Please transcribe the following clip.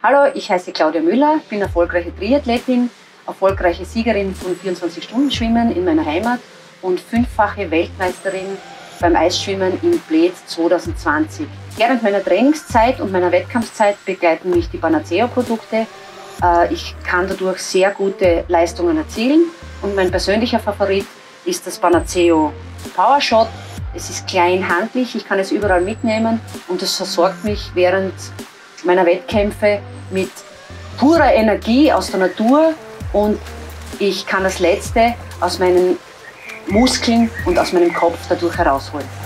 Hallo, ich heiße Claudia Müller, bin erfolgreiche Triathletin, erfolgreiche Siegerin von 24-Stunden-Schwimmen in meiner Heimat und 5-fache Weltmeisterin beim Eisschwimmen in Bled 2020. Während meiner Trainingszeit und meiner Wettkampfzeit begleiten mich die Panaceo-Produkte. Ich kann dadurch sehr gute Leistungen erzielen und mein persönlicher Favorit ist das Panaceo PowerShot. Es ist klein handlich, ich kann es überall mitnehmen und es versorgt mich während meiner Wettkämpfe mit purer Energie aus der Natur und ich kann das Letzte aus meinen Muskeln und aus meinem Kopf dadurch herausholen.